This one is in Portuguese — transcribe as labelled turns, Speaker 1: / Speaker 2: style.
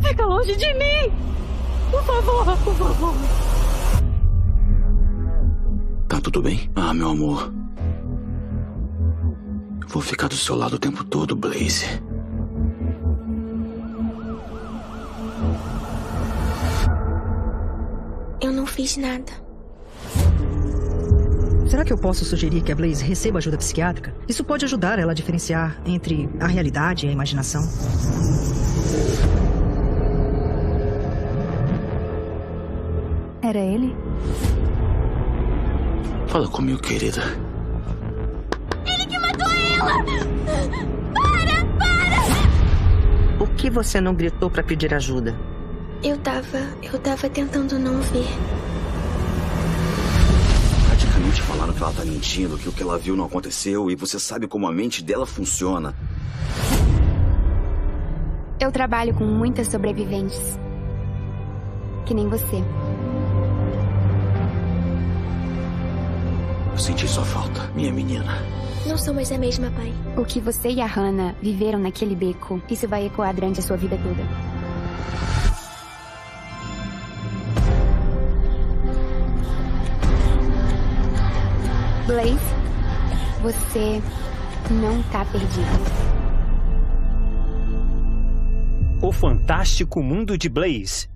Speaker 1: Fica longe de mim! Por favor, por favor.
Speaker 2: Tá tudo bem? Ah, meu amor. Vou ficar do seu lado o tempo todo, Blaze.
Speaker 3: Eu não fiz nada.
Speaker 4: Será que eu posso sugerir que a Blaze receba ajuda psiquiátrica? Isso pode ajudar ela a diferenciar entre a realidade e a imaginação.
Speaker 5: Era ele?
Speaker 2: Fala comigo, querida.
Speaker 3: Ele que matou ela! Para!
Speaker 6: Por que você não gritou pra pedir ajuda?
Speaker 3: Eu tava tentando não ver.
Speaker 2: Praticamente falaram que ela tá mentindo, que o que ela viu não aconteceu, e você sabe como a mente dela funciona.
Speaker 5: Eu trabalho com muitas sobreviventes. Que nem você.
Speaker 2: Eu senti sua falta, minha menina.
Speaker 3: Não somos a mesma, pai.
Speaker 5: O que você e a Hannah viveram naquele beco, isso vai ecoar durante a sua vida toda. Blaze, você não tá perdido.
Speaker 7: O Fantástico Mundo de Blaze.